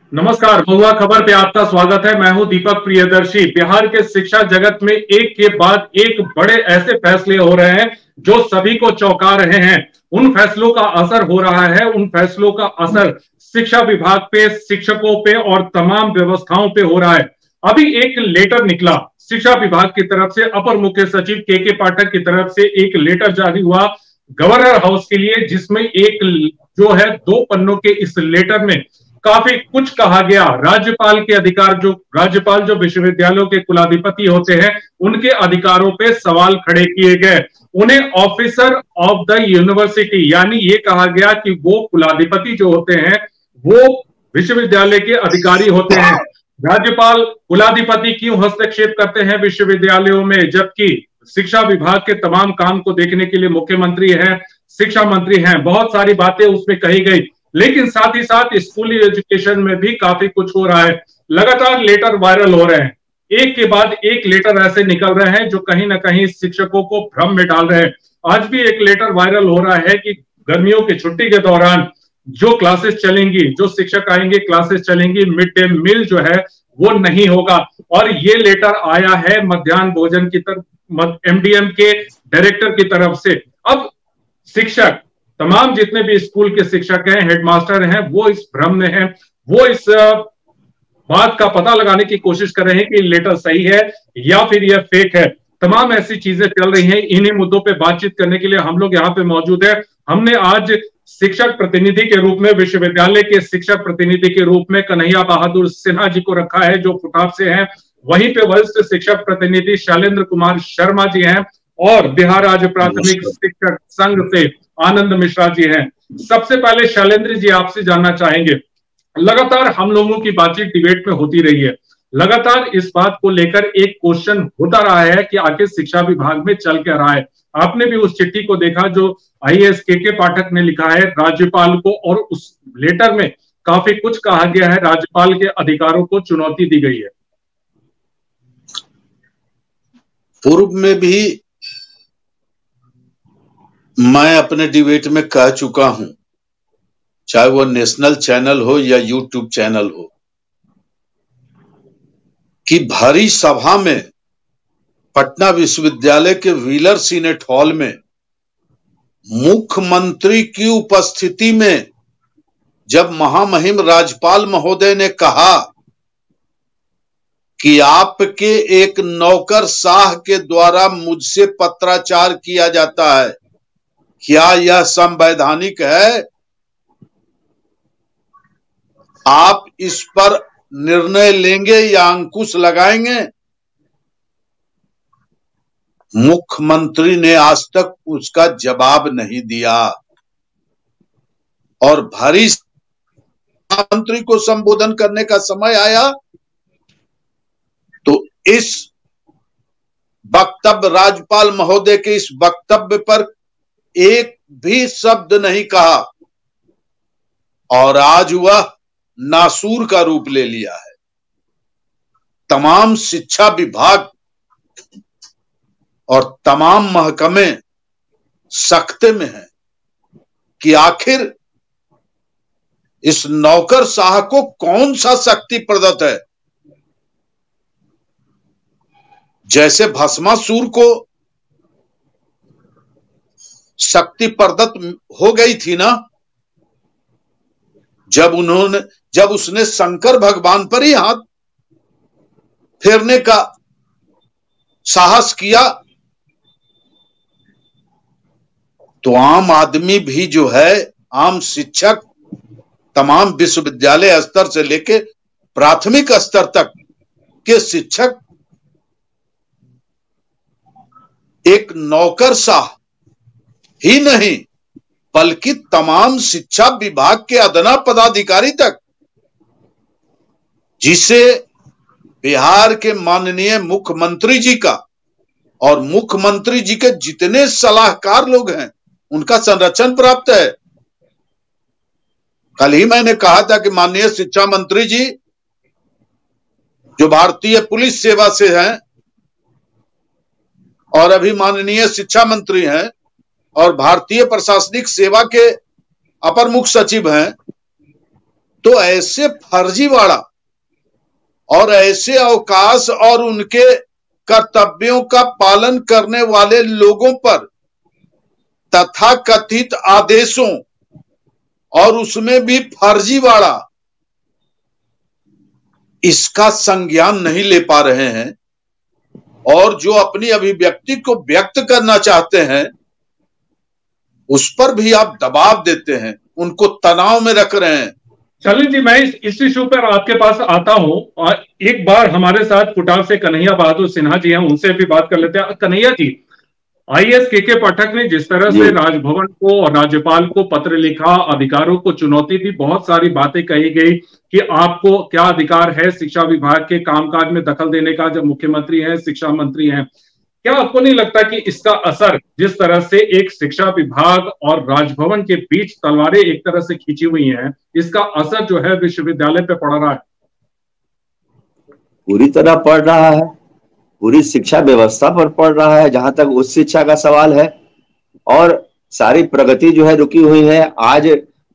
नमस्कार, महुआ खबर पे आपका स्वागत है। मैं हूं दीपक प्रियदर्शी। बिहार के शिक्षा जगत में एक के बाद एक बड़े ऐसे फैसले हो रहे हैं जो सभी को चौंका रहे हैं। उन फैसलों का असर हो रहा है, उन फैसलों का असर शिक्षा विभाग पे, शिक्षकों पे और तमाम व्यवस्थाओं पे हो रहा है। अभी एक लेटर निकला शिक्षा विभाग की तरफ से, अपर मुख्य सचिव के पाठक की तरफ से एक लेटर जारी हुआ गवर्नर हाउस के लिए, जिसमें एक जो है 2 पन्नों के इस लेटर में काफी कुछ कहा गया। राज्यपाल के अधिकार, जो राज्यपाल जो विश्वविद्यालयों के कुलाधिपति होते हैं, उनके अधिकारों पे सवाल खड़े किए गए। उन्हें ऑफिसर ऑफ द यूनिवर्सिटी, यानी ये कहा गया कि वो कुलाधिपति जो होते हैं वो विश्वविद्यालय के अधिकारी होते हैं। राज्यपाल कुलाधिपति क्यों हस्तक्षेप करते हैं विश्वविद्यालयों में, जबकि शिक्षा विभाग के तमाम काम को देखने के लिए मुख्यमंत्री हैं, शिक्षा मंत्री हैं। बहुत सारी बातें उसमें कही गई, लेकिन साथ ही साथ स्कूली एजुकेशन में भी काफी कुछ हो रहा है। लगातार लेटर वायरल हो रहे हैं, एक के बाद एक लेटर ऐसे निकल रहे हैं जो कहीं ना कहीं शिक्षकों को भ्रम में डाल रहे हैं। आज भी एक लेटर वायरल हो रहा है कि गर्मियों की छुट्टी के दौरान जो क्लासेस चलेंगी, जो शिक्षक आएंगे, क्लासेस चलेंगी, मिड डे मील जो है वो नहीं होगा। और ये लेटर आया है मध्याह्न भोजन की तरफ, एमडीएम के डायरेक्टर की तरफ से। अब शिक्षक, तमाम जितने भी स्कूल के शिक्षक हैं, हेडमास्टर हैं, वो इस भ्रम में हैं। वो इस बात का पता लगाने की कोशिश कर रहे हैं कि लेटर सही है या फिर यह फेक है। तमाम ऐसी चीजें चल रही हैं। इन्हीं मुद्दों पे बातचीत करने के लिए हम लोग यहाँ पे मौजूद है। हमने आज शिक्षक प्रतिनिधि के रूप में, विश्वविद्यालय के शिक्षक प्रतिनिधि के रूप में कन्हैया बहादुर सिन्हा जी को रखा है, जो फुटाब से हैं। वहीं पे वरिष्ठ शिक्षक प्रतिनिधि शैलेंद्र कुमार शर्मा जी हैं, और बिहार राज्य प्राथमिक शिक्षक संघ से आनंद मिश्रा जी हैं। सबसे पहले शैलेंद्र जी, आपसे जानना चाहेंगे, लगातार हम लोगों की बातचीत डिबेट में होती रही है, लगातार इस बात को लेकर एक क्वेश्चन होता रहा है कि आखिर शिक्षा विभाग में चल क्या रहा है। आपने भी उस चिट्ठी को देखा जो आईएएस के पाठक ने लिखा है राज्यपाल को, और उस लेटर में काफी कुछ कहा गया है, राज्यपाल के अधिकारों को चुनौती दी गई है। पूर्व में भी मैं अपने डिबेट में कह चुका हूं, चाहे वो नेशनल चैनल हो या यूट्यूब चैनल हो, कि भारी सभा में पटना विश्वविद्यालय के व्हीलर सीनेट हॉल में मुख्यमंत्री की उपस्थिति में जब महामहिम राज्यपाल महोदय ने कहा कि आपके एक नौकरशाह के द्वारा मुझसे पत्राचार किया जाता है, क्या यह संवैधानिक है? आप इस पर निर्णय लेंगे या अंकुश लगाएंगे? मुख्यमंत्री ने आज तक उसका जवाब नहीं दिया, और भारी मंत्री को संबोधन करने का समय आया तो इस वक्तव्य, राज्यपाल महोदय के इस वक्तव्य पर एक भी शब्द नहीं कहा, और आज वह नासूर का रूप ले लिया है। तमाम शिक्षा विभाग और तमाम महकमे सख्ते में हैं कि आखिर इस नौकरशाह को कौन सा शक्ति प्रदत्त है। जैसे भस्मासुर को शक्ति प्रदत्त हो गई थी ना, जब उसने शंकर भगवान पर ही हाथ फेरने का साहस किया, तो आम आदमी भी जो है, आम शिक्षक, तमाम विश्वविद्यालय स्तर से लेके प्राथमिक स्तर तक के शिक्षक एक नौकरशाह ही नहीं बल्कि तमाम शिक्षा विभाग के अदना पदाधिकारी तक, जिसे बिहार के माननीय मुख्यमंत्री जी का और मुख्यमंत्री जी के जितने सलाहकार लोग हैं उनका संरक्षण प्राप्त है। कल ही मैंने कहा था कि माननीय शिक्षा मंत्री जी, जो भारतीय पुलिस सेवा से हैं और अभी माननीय शिक्षा मंत्री हैं और भारतीय प्रशासनिक सेवा के अपर मुख्य सचिव हैं, तो ऐसे फर्जीवाड़ा और ऐसे अवकाश और उनके कर्तव्यों का पालन करने वाले लोगों पर तथाकथित आदेशों और उसमें भी फर्जीवाड़ा, इसका संज्ञान नहीं ले पा रहे हैं और जो अपनी अभिव्यक्ति को व्यक्त करना चाहते हैं उस पर भी आप दबाव देते हैं, उनको तनाव में रख रहे हैं। चलिए जी, मैं इस इश्यू पर आपके पास आता हूं और एक बार हमारे साथ कुटाव से कन्हैया बहादुर सिन्हा जी हैं, उनसे भी बात कर लेते हैं। कन्हैया जी, आईएएस के पाठक ने जिस तरह से राजभवन को और राज्यपाल को पत्र लिखा, अधिकारों को चुनौती दी, बहुत सारी बातें कही गई कि आपको क्या अधिकार है शिक्षा विभाग के कामकाज में दखल देने का जब मुख्यमंत्री हैं, शिक्षा मंत्री हैं। क्या आपको नहीं लगता कि इसका असर, जिस तरह से एक शिक्षा विभाग और राजभवन के बीच तलवारें एक तरह से खींची हुई हैं, इसका असर जो है विश्वविद्यालय पे पड़ रहा है? पूरी तरह पड़ रहा है, पूरी शिक्षा व्यवस्था पर पड़ रहा है जहां तक उच्च शिक्षा का सवाल है। और सारी प्रगति जो है रुकी हुई है। आज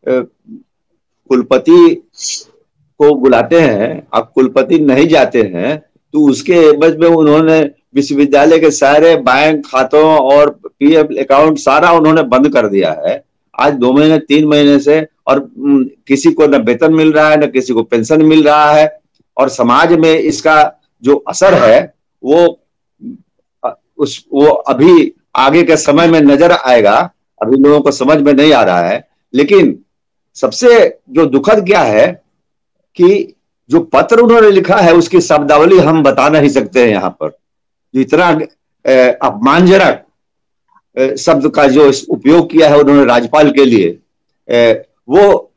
कुलपति को बुलाते हैं, अब कुलपति नहीं जाते हैं तो उसके एवज में उन्होंने विश्वविद्यालय के सारे बैंक खातों और पीएफ अकाउंट सारा उन्होंने बंद कर दिया है आज 2 महीने 3 महीने से। और किसी को न वेतन मिल रहा है, न किसी को पेंशन मिल रहा है। और समाज में इसका जो असर है वो अभी आगे के समय में नजर आएगा, अभी लोगों को समझ में नहीं आ रहा है। लेकिन सबसे जो दुखद क्या है कि जो पत्र उन्होंने लिखा है उसकी शब्दावली हम बता नहीं सकते हैं यहाँ पर। जो इतना अपमानजनक शब्द का जो उपयोग किया है उन्होंने राज्यपाल के लिए, वो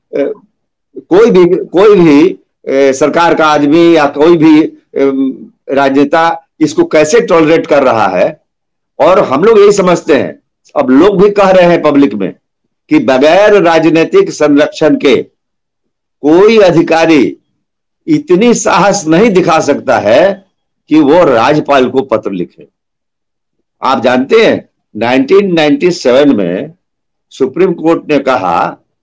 कोई भी सरकार का आदमी या कोई भी राजनेता इसको कैसे टॉलरेट कर रहा है। और हम लोग यही समझते हैं, अब लोग भी कह रहे हैं पब्लिक में कि बगैर राजनीतिक संरक्षण के कोई अधिकारी इतनी साहस नहीं दिखा सकता है कि वो राज्यपाल को पत्र लिखे। आप जानते हैं 1997 में सुप्रीम कोर्ट ने कहा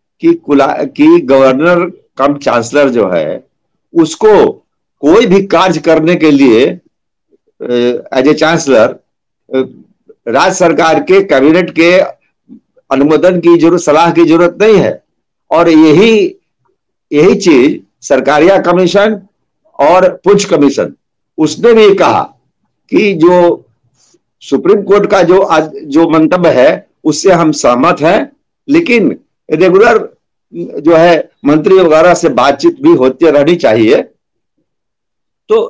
कि गवर्नर कम चांसलर जो है उसको कोई भी कार्य करने के लिए एज ए चांसलर राज्य सरकार के कैबिनेट के अनुमोदन की जरूरत, सलाह की जरूरत नहीं है। और यही चीज सरकारिया कमीशन और पुंछ कमीशन उसने भी कहा कि जो सुप्रीम कोर्ट का जो मंतव्य है उससे हम सहमत हैं, लेकिन रेगुलर जो है मंत्री वगैरह से बातचीत भी होती रहनी चाहिए। तो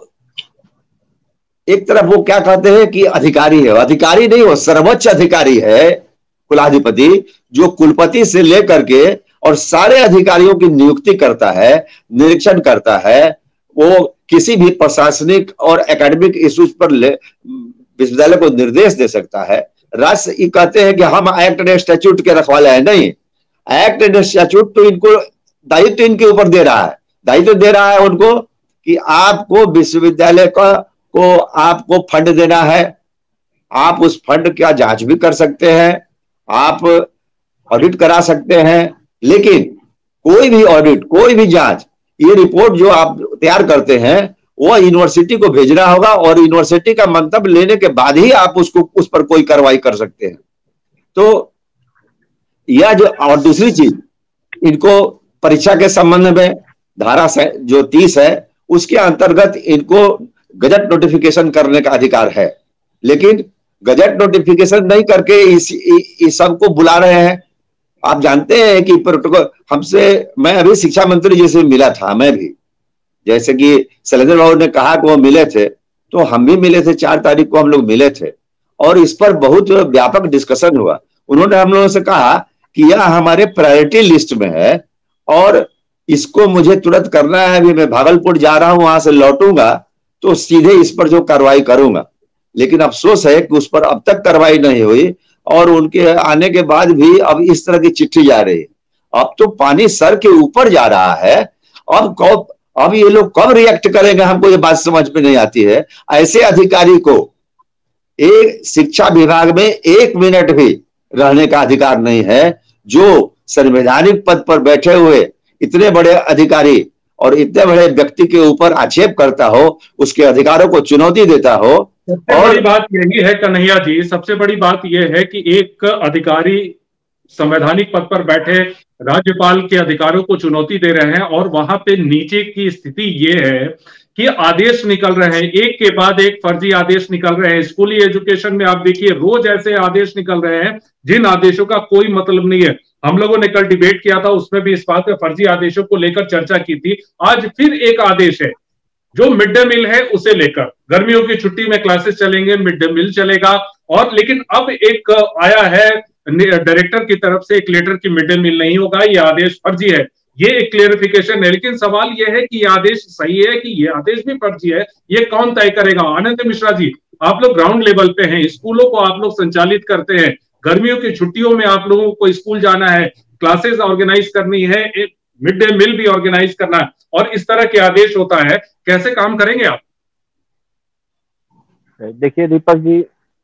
एक तरफ वो क्या कहते हैं कि अधिकारी है, अधिकारी नहीं, वो सर्वोच्च अधिकारी है कुलाधिपति, जो कुलपति से लेकर के और सारे अधिकारियों की नियुक्ति करता है, निरीक्षण करता है। वो किसी भी प्रशासनिक और एकेडमिक इश्यूज पर विश्वविद्यालय को निर्देश दे सकता है। राज्य ये कहते हैं कि हम एक्ट एंड स्टैट्यूट के रखवाले हैं, नहीं, एक्ट एंड स्टैट्यूट तो इनको दायित्व इनके ऊपर दे रहा है, दायित्व दे रहा है उनको कि आपको विश्वविद्यालय को आपको फंड देना है, आप उस फंड का जांच भी कर सकते हैं, आप ऑडिट करा सकते हैं। लेकिन कोई भी ऑडिट, कोई भी जांच, ये रिपोर्ट जो आप तैयार करते हैं वो यूनिवर्सिटी को भेजना होगा और यूनिवर्सिटी का मंतव्य लेने के बाद ही आप उस पर कोई कार्रवाई कर सकते हैं। तो यह जो, और दूसरी चीज, इनको परीक्षा के संबंध में धारा जो 30 है उसके अंतर्गत इनको गजट नोटिफिकेशन करने का अधिकार है, लेकिन गजट नोटिफिकेशन नहीं करके इस सबको बुला रहे हैं। आप जानते हैं कि प्रोटोकॉल हमसे, मैं अभी शिक्षा मंत्री जी से मिला था, मैं भी, जैसे कि शैलेंद्र बाबू ने कहा कि वो मिले थे, तो हम भी मिले थे, 4 तारीख को हम लोग मिले थे और इस पर बहुत व्यापक डिस्कशन हुआ। उन्होंने हम लोगों से कहा कि यह हमारे प्रायोरिटी लिस्ट में है और इसको मुझे तुरंत करना है। अभी मैं भागलपुर जा रहा हूं, वहां से लौटूंगा तो सीधे इस पर जो कार्रवाई करूंगा। लेकिन अफसोस है कि उस पर अब तक कार्रवाई नहीं हुई और उनके आने के बाद भी अब इस तरह की चिट्ठी जा रही है। अब तो पानी सर के ऊपर जा रहा है। अब ये लोग कब रिएक्ट करेंगे, हमको ये बात समझ में नहीं आती है। ऐसे अधिकारी को एक शिक्षा विभाग में 1 मिनट भी रहने का अधिकार नहीं है, जो संवैधानिक पद पर बैठे हुए इतने बड़े अधिकारी और इतने बड़े व्यक्ति के ऊपर आक्षेप करता हो, उसके अधिकारों को चुनौती देता हो। सबसे बड़ी बात यही है कन्हैया जी, सबसे बड़ी बात यह है कि एक अधिकारी संवैधानिक पद पर बैठे राज्यपाल के अधिकारों को चुनौती दे रहे हैं और वहां पे नीचे की स्थिति ये है कि आदेश निकल रहे हैं, एक के बाद एक फर्जी आदेश निकल रहे हैं। स्कूली एजुकेशन में आप देखिए रोज ऐसे आदेश निकल रहे हैं जिन आदेशों का कोई मतलब नहीं है। हम लोगों ने कल डिबेट किया था, उसमें भी इस बात में फर्जी आदेशों को लेकर चर्चा की थी। आज फिर एक आदेश है जो मिड डे मील है उसे लेकर, गर्मियों की छुट्टी में क्लासेस चलेंगे, मिड डे मील चलेगा। और लेकिन अब एक आया है डायरेक्टर की तरफ से एक लेटर की मिड डे मील नहीं होगा, ये आदेश फर्जी है। ये एक क्लेरिफिकेशन है, लेकिन सवाल यह है कि ये आदेश सही है कि ये आदेश भी फर्जी है, ये कौन तय करेगा? आनंद मिश्रा जी, आप लोग ग्राउंड लेवल पे हैं, स्कूलों को आप लोग संचालित करते हैं, गर्मियों की छुट्टियों में आप लोगों को स्कूल जाना है, क्लासेस ऑर्गेनाइज करनी है, एक मिड डे मील भी ऑर्गेनाइज करना है, और इस तरह के आदेश होता है, कैसे काम करेंगे आप? देखिए दीपक जी,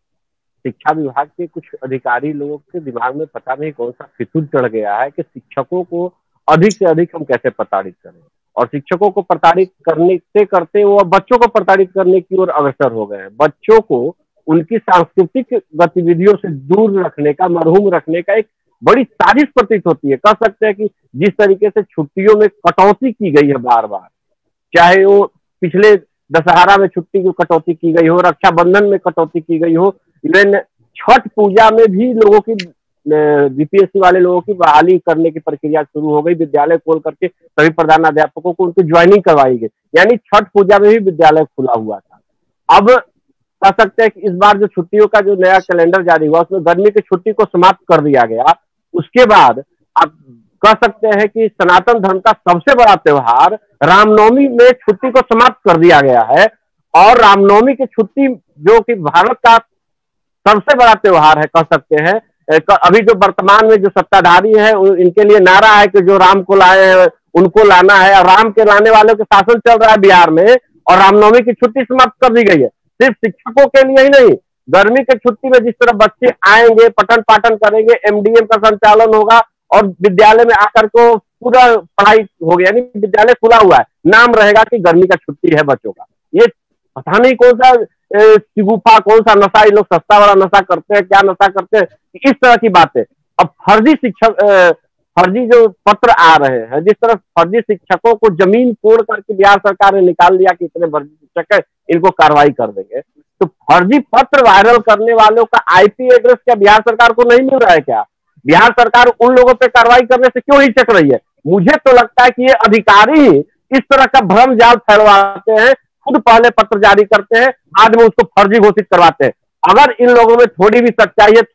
शिक्षा विभाग के कुछ अधिकारी लोगों के दिमाग में पता नहीं कौन सा फितूर चढ़ गया है कि शिक्षकों को अधिक से अधिक हम कैसे प्रताड़ित करें, और शिक्षकों को प्रताड़ित करने से करते वो बच्चों को प्रताड़ित करने की ओर अग्रसर हो गए हैं। बच्चों को उनकी सांस्कृतिक गतिविधियों से दूर रखने का, मरहूम रखने का एक बड़ी साजिश प्रतीत होती है। कह सकते हैं कि जिस तरीके से छुट्टियों में कटौती की गई है बार बार, चाहे वो पिछले दशहरा में छुट्टी की कटौती की गई हो, रक्षाबंधन में कटौती की गई हो, इवन छठ पूजा में भी लोगों की बीपीएससी वाले लोगों की बहाली करने की प्रक्रिया शुरू हो गई। विद्यालय खोल करके सभी प्रधानाध्यापकों को उनकी ज्वाइनिंग करवाई गई, यानी छठ पूजा में भी विद्यालय खुला हुआ था। अब कह सकते हैं कि इस बार जो छुट्टियों का जो नया कैलेंडर जारी हुआ उसमें गर्मी की छुट्टी को समाप्त कर दिया गया। उसके बाद आप कह सकते हैं कि सनातन धर्म का सबसे बड़ा त्योहार रामनवमी में छुट्टी को समाप्त कर दिया गया है, और रामनवमी की छुट्टी जो कि भारत का सबसे बड़ा त्योहार है कह सकते हैं। अभी जो वर्तमान में जो सत्ताधारी है इनके लिए नारा है कि जो राम को लाए हैं उनको लाना है, और राम के लाने वालों के शासन चल रहा है बिहार में, और रामनवमी की छुट्टी समाप्त कर दी गई है। सिर्फ शिक्षकों के लिए ही नहीं, गर्मी की छुट्टी में जिस तरह बच्चे आएंगे, पठन पाठन करेंगे, एमडीएम का संचालन होगा, और विद्यालय में आकर को पूरा पढ़ाई हो गया, यानी विद्यालय खुला हुआ है, नाम रहेगा कि गर्मी का छुट्टी है बच्चों का। ये पता नहीं कौन सा सिगुफा, कौन सा नशा, ये लोग सस्ता वाला नशा करते हैं, क्या नशा करते हैं, इस तरह की बातें। अब फर्जी शिक्षक, फर्जी जो पत्र आ रहे हैं, जिस तरह फर्जी शिक्षकों को जमीन तोड़ करके बिहार सरकार ने निकाल दिया कि इतने फर्जी शिक्षक है, इनको कार्रवाई कर देंगे, तो फर्जी पत्र वायरल करने वालों का आईपी एड्रेस क्या बिहार सरकार को नहीं मिल रहा है क्या? बिहार सरकार उन लोगों पे कार्रवाई करने से क्यों हिचक रही है? मुझे तो लगता है कि ये अधिकारी ही इस तरह का भ्रम जाल फैलवाते हैं, खुद पहले पत्र जारी करते हैं, बाद में उसको फर्जी घोषित करवाते हैं। अगर इन लोगों में थोड़ी भी सच्चाई है,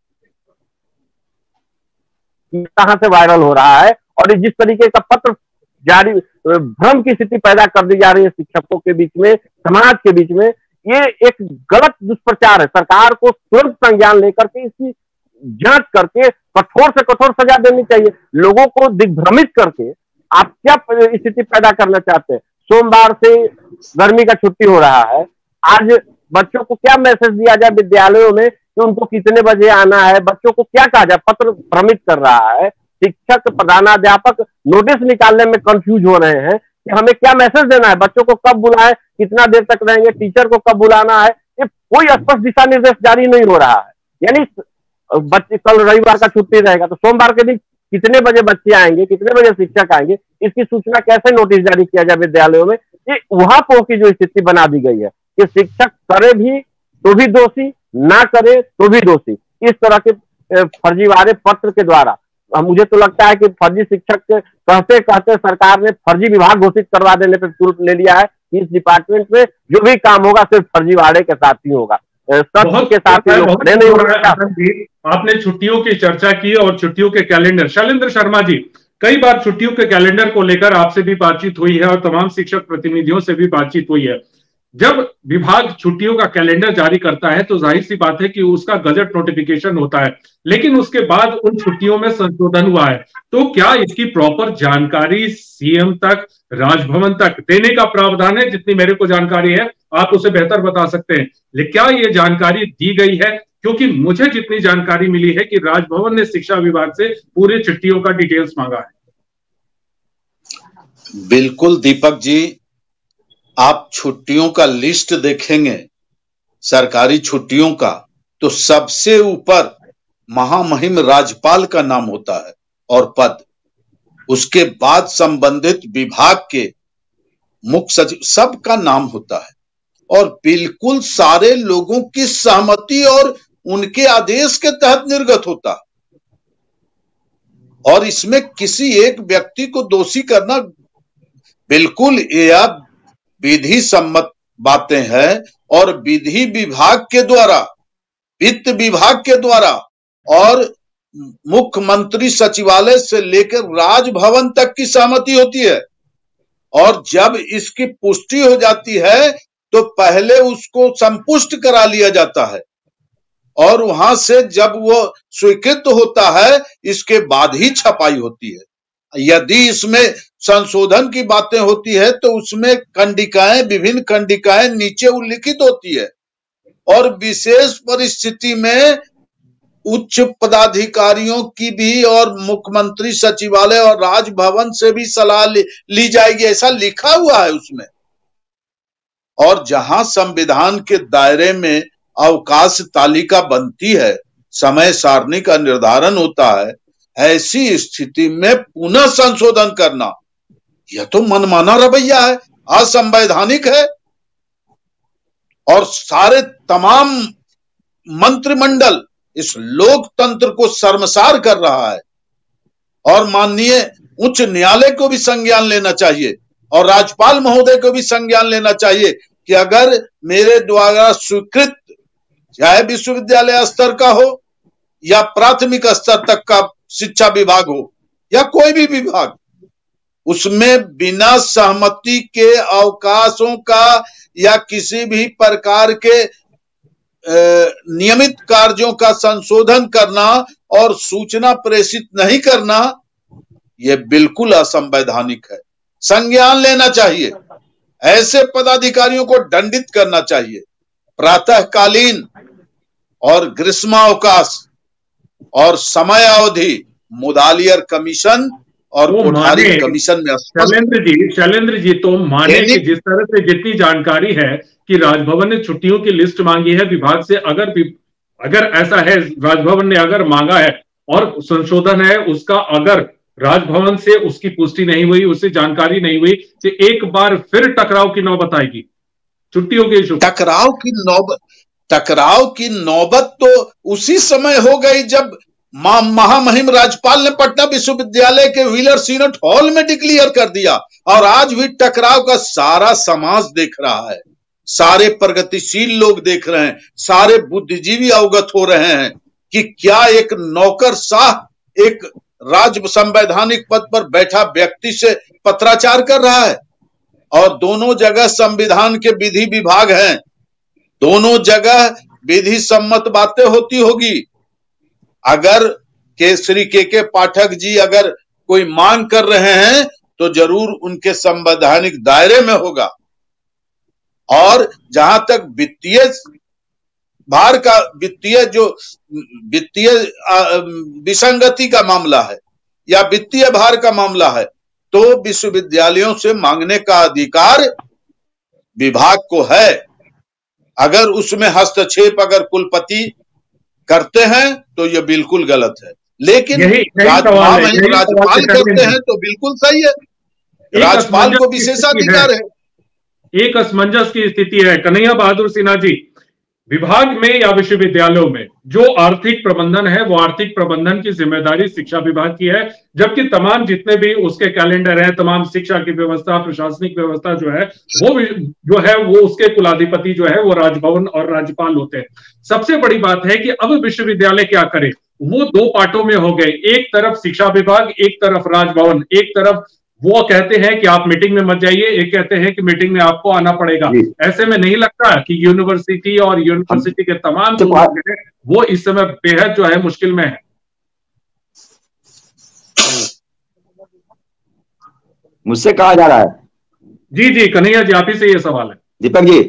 कहां से वायरल हो रहा है, और जिस तरीके का पत्र जारी भ्रम की स्थिति पैदा कर दी जा रही है शिक्षकों के बीच में, समाज के बीच में, ये एक गलत दुष्प्रचार है। सरकार को तुरंत संज्ञान लेकर के इसकी जांच करके कठोर से कठोर सजा देनी चाहिए। लोगों को दिग्भ्रमित करके आप क्या स्थिति पैदा करना चाहते हैं? सोमवार से गर्मी का छुट्टी हो रहा है, आज बच्चों को क्या मैसेज दिया जाए विद्यालयों में कि उनको कितने बजे आना है? बच्चों को क्या कहा जाए? पत्र भ्रमित कर रहा है। शिक्षक, प्रधानाध्यापक नोटिस निकालने में कंफ्यूज हो रहे हैं कि हमें क्या मैसेज देना है, बच्चों को कब बुलाएं, कितना देर तक रहेंगे, टीचर को कब बुलाना है, ये कोई स्पष्ट दिशा निर्देश जारी नहीं हो रहा है। यानी बच्चे, कल रविवार का छुट्टी रहेगा तो सोमवार के दिन कितने बजे बच्चे आएंगे, कितने बजे शिक्षक आएंगे, इसकी सूचना कैसे नोटिस जारी किया जाए विद्यालयों में? ये वहां की जो स्थिति बना दी गई है कि शिक्षक करे भी तो भी दोषी, ना करे तो भी दोषी। इस तरह के फर्जीवाड़े पत्र के द्वारा मुझे तो लगता है कि फर्जी शिक्षक कहते कहते सरकार ने फर्जी विभाग घोषित करवा देने पर तुरंत ले लिया है। इस डिपार्टमेंट में जो भी काम होगा सिर्फ फर्जीवाड़े के साथ ही होगा, सच के साथ ही नहीं होगा। आपने छुट्टियों की चर्चा की और छुट्टियों के कैलेंडर, शैलेंद्र शर्मा जी, कई बार छुट्टियों के कैलेंडर को लेकर आपसे भी बातचीत हुई है और तमाम शिक्षक प्रतिनिधियों से भी बातचीत हुई है। जब विभाग छुट्टियों का कैलेंडर जारी करता है तो जाहिर सी बात है कि उसका गजट नोटिफिकेशन होता है, लेकिन उसके बाद उन छुट्टियों में संशोधन हुआ है, तो क्या इसकी प्रॉपर जानकारी सीएम तक, राजभवन तक देने का प्रावधान है? जितनी मेरे को जानकारी है, आप उसे बेहतर बता सकते हैं, लेकिन क्या ये जानकारी दी गई है? क्योंकि मुझे जितनी जानकारी मिली है कि राजभवन ने शिक्षा विभाग से पूरे छुट्टियों का डिटेल्स मांगा है। बिल्कुल दीपक जी, आप छुट्टियों का लिस्ट देखेंगे, सरकारी छुट्टियों का, तो सबसे ऊपर महामहिम राज्यपाल का नाम होता है और पद, उसके बाद संबंधित विभाग के मुख्य सचिव सबका नाम होता है और बिल्कुल सारे लोगों की सहमति और उनके आदेश के तहत निर्गत होता है। और इसमें किसी एक व्यक्ति को दोषी करना, बिल्कुल यह विधि सम्मत बातें हैं और विधि विभाग के द्वारा, वित्त विभाग के द्वारा और मुख्यमंत्री सचिवालय से लेकर राजभवन तक की सहमति होती है। और जब इसकी पुष्टि हो जाती है तो पहले उसको संपुष्ट करा लिया जाता है और वहां से जब वो स्वीकृत होता है इसके बाद ही छपाई होती है। यदि इसमें संशोधन की बातें होती है तो उसमें कंडिकाएं, विभिन्न कंडिकाएं नीचे उल्लिखित होती है और विशेष परिस्थिति में उच्च पदाधिकारियों की भी और मुख्यमंत्री सचिवालय और राजभवन से भी सलाह ली जाएगी, ऐसा लिखा हुआ है उसमें। और जहां संविधान के दायरे में अवकाश तालिका बनती है, समय सारणी का निर्धारण होता है, ऐसी स्थिति में पुनः संशोधन करना यह तो मनमाना रवैया है, असंवैधानिक है। और सारे तमाम मंत्रिमंडल इस लोकतंत्र को शर्मसार कर रहा है और माननीय उच्च न्यायालय को भी संज्ञान लेना चाहिए और राज्यपाल महोदय को भी संज्ञान लेना चाहिए कि अगर मेरे द्वारा स्वीकृत, चाहे विश्वविद्यालय स्तर का हो या प्राथमिक स्तर तक का शिक्षा विभाग हो या कोई भी विभाग, उसमें बिना सहमति के अवकाशों का या किसी भी प्रकार के नियमित कार्यों का संशोधन करना और सूचना प्रेषित नहीं करना, यह बिल्कुल असंवैधानिक है। संज्ञान लेना चाहिए, ऐसे पदाधिकारियों को दंडित करना चाहिए। प्रातःकालीन और ग्रीष्मावकाश और समय अवधि मुदालियर कमीशन और कोठारी कमीशन में शैलेंद्र जी तो माने कि जिस तरह से जितनी जानकारी है कि राजभवन ने छुट्टियों की लिस्ट मांगी है विभाग से, अगर ऐसा है, राजभवन ने अगर मांगा है और संशोधन है उसका, अगर राजभवन से उसकी पुष्टि नहीं हुई, उससे जानकारी नहीं हुई, तो एक बार फिर टकराव की नौबत आएगी छुट्टियों के इशू। टकराव की नौबत तो उसी समय हो गई जब महामहिम राज्यपाल ने पटना विश्वविद्यालय के व्हीलर सीनेट हॉल में डिक्लेयर कर दिया। और आज भी टकराव का सारा समाज देख रहा है, सारे प्रगतिशील लोग देख रहे हैं, सारे बुद्धिजीवी अवगत हो रहे हैं कि क्या एक नौकरशाह एक राज्य संवैधानिक पद पर बैठा व्यक्ति से पत्राचार कर रहा है। और दोनों जगह संविधान के विधि विभाग हैं, दोनों जगह विधि सम्मत बातें होती होगी। अगर श्री के पाठक जी अगर कोई मांग कर रहे हैं तो जरूर उनके संवैधानिक दायरे में होगा। और जहां तक वित्तीय भार का, वित्तीय विसंगति का मामला है या वित्तीय भार का मामला है, तो विश्वविद्यालयों से मांगने का अधिकार विभाग को है। अगर उसमें हस्तक्षेप अगर कुलपति करते हैं तो यह बिल्कुल गलत है, लेकिन राज्यपाल करते हैं तो बिल्कुल सही है, राज्यपाल को विशेषाधिकार है। एक असमंजस की स्थिति है कन्हैया बहादुर सिन्हा जी, विभाग में या विश्वविद्यालयों में जो आर्थिक प्रबंधन है वो आर्थिक प्रबंधन की जिम्मेदारी शिक्षा विभाग की है, जबकि तमाम जितने भी उसके कैलेंडर है, तमाम शिक्षा की व्यवस्था, प्रशासनिक व्यवस्था जो है वो उसके कुलाधिपति जो है वो राजभवन और राज्यपाल होते हैं। सबसे बड़ी बात है कि अब विश्वविद्यालय क्या करे, वो दो पार्टों में हो गए, एक तरफ शिक्षा विभाग, एक तरफ राजभवन। एक तरफ वो कहते हैं कि आप मीटिंग में मत जाइए, एक कहते हैं कि मीटिंग में आपको आना पड़ेगा। ऐसे में नहीं लगता कि यूनिवर्सिटी और यूनिवर्सिटी के तमाम जो लोग हैं वो इस समय बेहद जो है मुश्किल में है। मुझसे कहा जा रहा है। जी कन्हैया जी, आप ही से ये सवाल है। दीपक जी,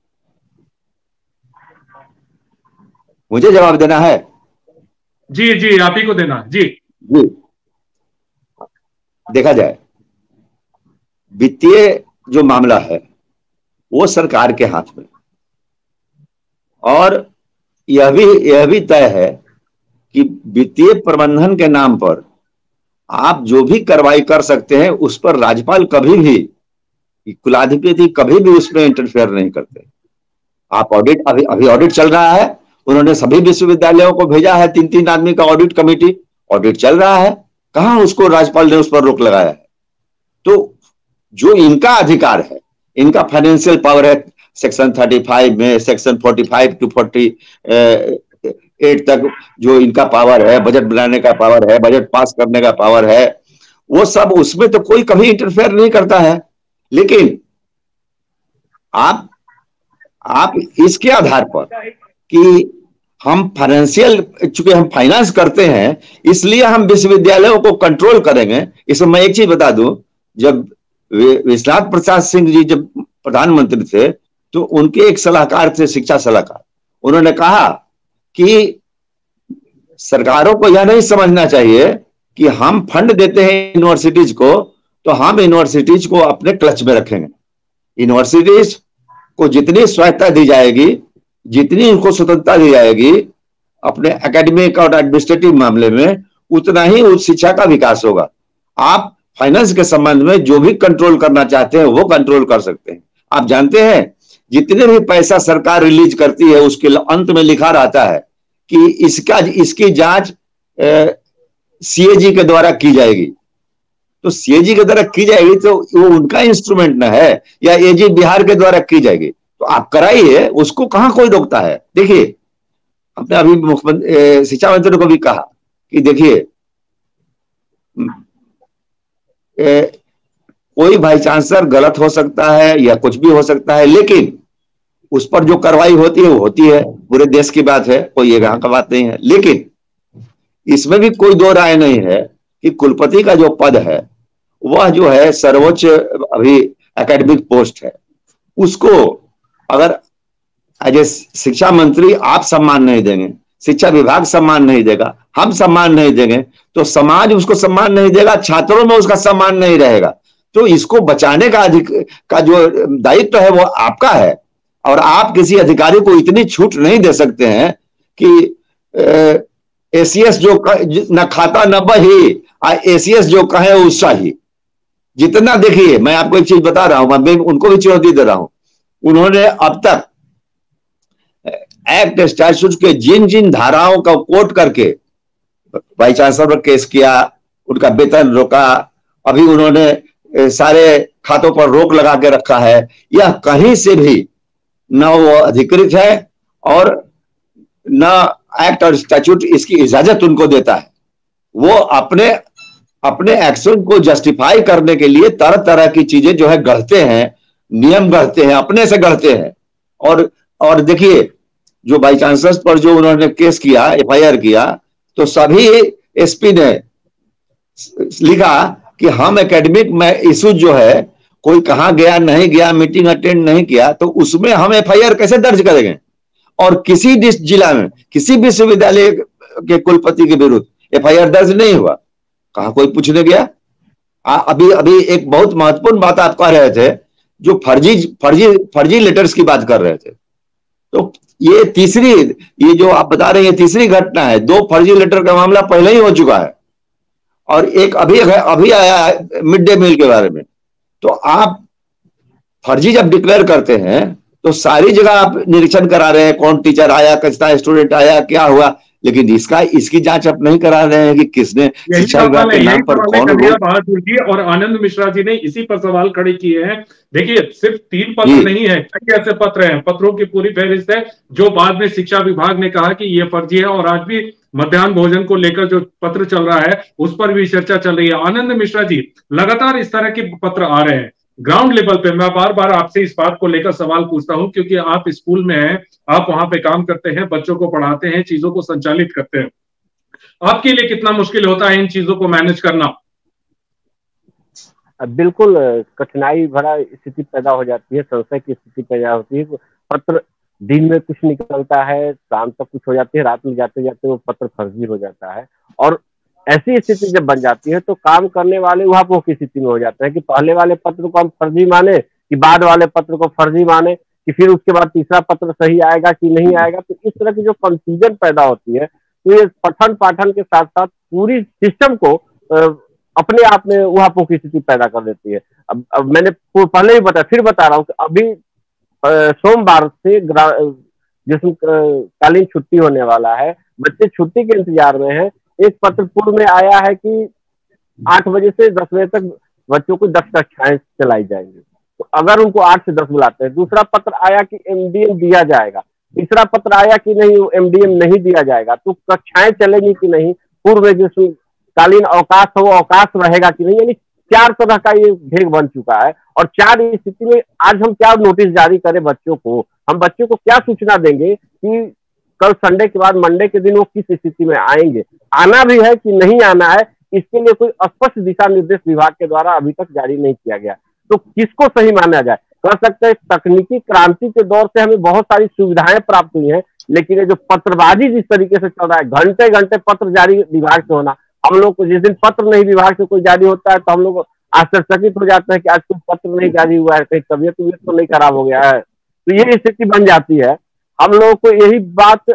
मुझे जवाब देना है। जी आप ही को देना। जी देखा जाए वित्तीय जो मामला है वो सरकार के हाथ में, और यह भी तय है कि वित्तीय प्रबंधन के नाम पर आप जो भी कार्रवाई कर सकते हैं उस पर राज्यपाल कभी भी, कुलाधिपति कभी भी उसमें इंटरफेयर नहीं करते। आप ऑडिट, अभी ऑडिट चल रहा है, उन्होंने सभी विश्वविद्यालयों को भेजा है 3-3 आदमी का ऑडिट कमेटी, ऑडिट चल रहा है, कहां उसको राज्यपाल ने उस पर रोक लगाया है। तो जो इनका अधिकार है, इनका फाइनेंशियल पावर है, सेक्शन 35 में, सेक्शन 45 to 48 तक जो इनका पावर है, बजट बनाने का पावर है, बजट पास करने का पावर है, वो सब उसमें तो कोई कभी इंटरफेयर नहीं करता है। लेकिन आप इसके आधार पर कि हम फाइनेंशियल, चूंकि हम फाइनेंस करते हैं इसलिए हम विश्वविद्यालयों को कंट्रोल करेंगे। इसमें मैं एक चीज बता दूं, जब विश्वनाथ प्रसाद सिंह जी जब प्रधानमंत्री थे तो उनके एक सलाहकार थे, शिक्षा सलाहकार, उन्होंने कहा कि सरकारों को यह नहीं समझना चाहिए कि हम फंड देते हैं यूनिवर्सिटीज को तो हम यूनिवर्सिटीज को अपने क्लच में रखेंगे। यूनिवर्सिटीज को जितनी स्वायत्ता दी जाएगी, जितनी उनको स्वतंत्रता दी जाएगी अपने एकेडमिक और एडमिनिस्ट्रेटिव मामले में, उतना ही उस शिक्षा का विकास होगा। आप फाइनेंस के संबंध में जो भी कंट्रोल करना चाहते हैं वो कंट्रोल कर सकते हैं। आप जानते हैं जितने भी पैसा सरकार रिलीज करती है उसके अंत में लिखा रहता है कि इसकी जांच सीएजी के द्वारा की जाएगी। तो सीएजी के द्वारा की जाएगी तो वो उनका इंस्ट्रूमेंट ना है, या एजी बिहार के द्वारा की जाएगी तो आप कराइए, उसको कहां कोई रोकता है। देखिए, हमने अभी मुख्यमंत्री शिक्षा मंत्री को भी कहा कि देखिए कोई वाइस चांसलर गलत हो सकता है या कुछ भी हो सकता है, लेकिन उस पर जो कार्रवाई होती है वो होती है, पूरे देश की बात है, कोई ये यहाँ का बात नहीं है। लेकिन इसमें भी कोई दो राय नहीं है कि कुलपति का जो पद है वह जो है सर्वोच्च अभी एकेडमिक पोस्ट है, उसको अगर एज ए शिक्षा मंत्री आप सम्मान नहीं देंगे, शिक्षा विभाग सम्मान नहीं देगा, हम सम्मान नहीं देंगे तो समाज उसको सम्मान नहीं देगा, छात्रों में उसका सम्मान नहीं रहेगा। तो इसको बचाने का जो दायित्व है वो आपका है, और आप किसी अधिकारी को इतनी छूट नहीं दे सकते हैं कि एसीएस जो न खाता न बही, एसीएस जो कहे उसका ही जितना। देखिए, मैं आपको एक चीज बता रहा हूं, मैं उनको भी चुनौती दे रहा हूं, उन्होंने अब तक एक्ट स्टैट्यूट के जिन जिन धाराओं का कोट करके वाइस चांसलर पर केस किया, उनका वेतन रोका, अभी उन्होंने सारे खातों पर रोक लगा के रखा है, यह कहीं से भी न वो अधिकृत है और न एक्ट और स्टैट्यूट इसकी इजाजत उनको देता है। वो अपने एक्शन को जस्टिफाई करने के लिए तरह तरह की चीजें जो है गढ़ते हैं, नियम गढ़ते हैं, अपने से गढ़ते हैं। और देखिए, जो वाइस चांसलर पर जो उन्होंने केस किया, एफआईआर किया, तो सभी एसपी ने लिखा कि हम एकेडमिक में इशू जो है, कोई कहां गया नहीं गया, मीटिंग अटेंड नहीं किया, तो उसमें हम एफआईआर कैसे दर्ज करेंगे। और किसी जिला में किसी विश्वविद्यालय के कुलपति के विरुद्ध एफआईआर दर्ज नहीं हुआ, कहां कोई पूछने गया। अभी एक बहुत महत्वपूर्ण बात आप कह रहे थे, जो फर्जी लेटर्स की बात कर रहे थे, तो ये जो आप बता रहे हैं तीसरी घटना है। 2 फर्जी लेटर का मामला पहले ही हो चुका है और एक अभी आया है मिड डे मील के बारे में। तो आप फर्जी जब डिक्लेयर करते हैं तो सारी जगह आप निरीक्षण करा रहे हैं, कौन टीचर आया, कितना स्टूडेंट आया, क्या हुआ, लेकिन इसकी जांच आप नहीं करा रहे हैं कि किसने शिक्षा विभाग के नाम पर कौन। बहादुर जी और आनंद मिश्रा जी ने इसी पर सवाल खड़े किए हैं। देखिए, सिर्फ 3 पत्र नहीं है, कई ऐसे पत्र हैं, पत्रों की पूरी फहरिस्त है जो बाद में शिक्षा विभाग ने कहा कि ये फर्जी है, और आज भी मध्याह्न भोजन को लेकर जो पत्र चल रहा है उस पर भी चर्चा चल रही है। आनंद मिश्रा जी, लगातार इस तरह के पत्र आ रहे हैं ग्राउंड लेवल पे। मैं बार बार आपसे इस बात को लेकर सवाल पूछता हूं क्योंकि आप स्कूल में हैं, आप वहां पे काम करते हैं, बच्चों को पढ़ाते हैं, चीजों को संचालित करते हैं। आपके लिए कितना मुश्किल होता है इन चीजों को मैनेज करना? बिल्कुल कठिनाई भरा स्थिति पैदा हो जाती है, संशय की स्थिति पैदा होती है। पत्र दिन में कुछ निकलता है, शाम तक कुछ हो जाती है, रात में जाते जाते वो पत्र फर्जी हो जाता है। और ऐसी स्थिति जब बन जाती है तो काम करने वाले वहां की स्थिति में हो जाते हैं कि पहले वाले पत्र को हम फर्जी माने कि बाद वाले पत्र को फर्जी माने कि फिर उसके बाद तीसरा पत्र सही आएगा कि नहीं आएगा। तो इस तरह की जो कंफ्यूजन पैदा होती है तो ये पठन पाठन के साथ साथ पूरी सिस्टम को अपने आप में वहां की स्थिति पैदा कर देती है। अब मैंने पहले ही बताया, फिर बता रहा हूँ कि अभी सोमवार से ग्रीष्मकालीन छुट्टी होने वाला है, बच्चे छुट्टी के इंतजार में हैं। एक पत्र पूर्व में आया है कि 8 बजे से 10 बजे तक बच्चों को 10 कक्षाएं चलाई जाएंगी, तो अगर उनको 8 से 10 बुलाते हैं। दूसरा पत्र आया कि एमडीएम दिया जाएगा, तीसरा पत्र आया कि नहीं एमडीएम नहीं दिया जाएगा, तो कक्षाएं चलेंगी कि नहीं, पूर्व में ग्रीष्मकालीन अवकाश हो अवकाश रहेगा कि नहीं। यानी 4 तरह का ये भेग बन चुका है। और 4 स्थिति में आज हम क्या नोटिस जारी करें बच्चों को, हम बच्चों को क्या सूचना देंगे कि कल संडे के बाद मंडे के दिन वो किस स्थिति में आएंगे, आना भी है कि नहीं आना है, इसके लिए कोई स्पष्ट दिशा निर्देश विभाग के द्वारा अभी तक जारी नहीं किया गया। तो किसको सही माना जाए? कह सकते हैं तकनीकी क्रांति के दौर से हमें बहुत सारी सुविधाएं प्राप्त हुई हैं, लेकिन ये जो पत्रबाजी जिस तरीके से चल रहा है, घंटे घंटे पत्र जारी विभाग से होना, हम लोग को जिस दिन पत्र नहीं विभाग से कोई जारी होता है तो हम लोग आश्चर्यचकित हो जाते हैं कि आज कोई पत्र नहीं जारी हुआ है, कहीं तबियत तो नहीं खराब हो गया है। तो ये स्थिति बन जाती है, हम लोगों को यही बात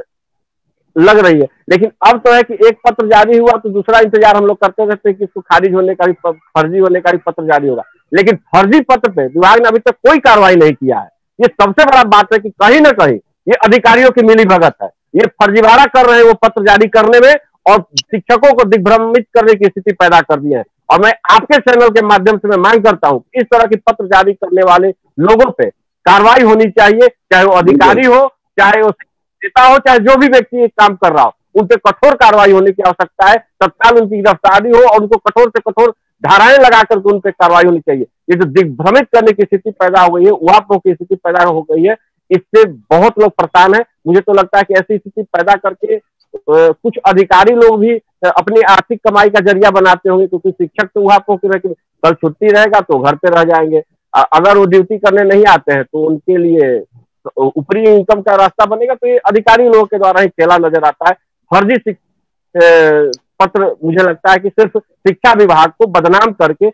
लग रही है। लेकिन अब तो है कि एक पत्र जारी हुआ तो दूसरा इंतजार हम लोग करते रहते हैं कि इसको खारिज होने का भी, फर्जी होने का भी पत्र जारी होगा। लेकिन फर्जी पत्र पे विभाग ने अभी तक कोई कार्रवाई नहीं किया है। ये सबसे बड़ा बात है कि कहीं ना कहीं ये अधिकारियों की मिलीभगत है, ये फर्जीवाड़ा कर रहे हैं वो पत्र जारी करने में और शिक्षकों को दिग्भ्रमित करने की स्थिति पैदा कर दी है। और मैं आपके चैनल के माध्यम से मैं मांग करता हूँ इस तरह की पत्र जारी करने वाले लोगों पे कार्रवाई होनी चाहिए, चाहे वो अधिकारी हो, चाहे वो नेता हो, चाहे जो भी व्यक्ति काम कर रहा हो, उन पे कठोर कार्रवाई होने की आवश्यकता है। तत्काल उनकी गिरफ्तारी हो और उनको कठोर से कठोर धाराएं लगा करके उन पे कार्रवाई होनी चाहिए। ये जो दिग्भ्रमित करने की स्थिति पैदा हो गई है, वहां की स्थिति पैदा हो गई है, इससे बहुत लोग परेशान है। मुझे तो लगता है कि ऐसी स्थिति पैदा करके कुछ अधिकारी लोग भी अपनी आर्थिक कमाई का जरिया बनाते होंगे, क्योंकि शिक्षक तो वहां को कल छुट्टी रहेगा तो घर पे रह जाएंगे, अगर वो ड्यूटी करने नहीं आते हैं तो उनके लिए ऊपरी इनकम का रास्ता बनेगा। तो ये अधिकारी लोगों के द्वारा ही खेला नजर आता है। फर्जी पत्र मुझे लगता है कि सिर्फ शिक्षा विभाग को बदनाम करके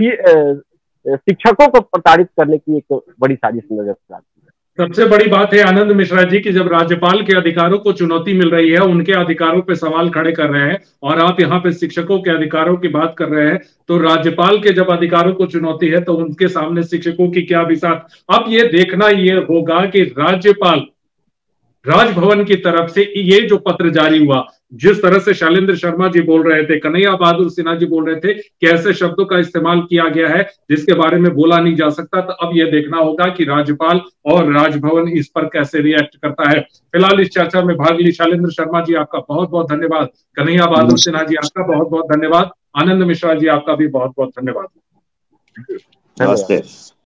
शिक्षकों को प्रताड़ित करने की एक बड़ी साजिश नजर आती है। सबसे बड़ी बात है आनंद मिश्रा जी की जब राज्यपाल के अधिकारों को चुनौती मिल रही है, उनके अधिकारों पे सवाल खड़े कर रहे हैं, और आप यहाँ पे शिक्षकों के अधिकारों की बात कर रहे हैं, तो राज्यपाल के जब अधिकारों को चुनौती है तो उनके सामने शिक्षकों की क्या बिसात। अब ये देखना ये होगा कि राज्यपाल राजभवन की तरफ से ये जो पत्र जारी हुआ, जिस तरह से शैलेंद्र शर्मा जी बोल रहे थे, कन्हैया बहादुर सिन्हा जी बोल रहे थे कि ऐसे शब्दों का इस्तेमाल किया गया है जिसके बारे में बोला नहीं जा सकता, तो अब यह देखना होगा कि राज्यपाल और राजभवन इस पर कैसे रिएक्ट करता है। फिलहाल इस चर्चा में भाग ली शैलेंद्र शर्मा जी, आपका बहुत बहुत धन्यवाद। कन्हैया बहादुर सिन्हा जी, आपका बहुत बहुत धन्यवाद। आनंद मिश्रा जी, आपका भी बहुत बहुत धन्यवाद। नमस्ते।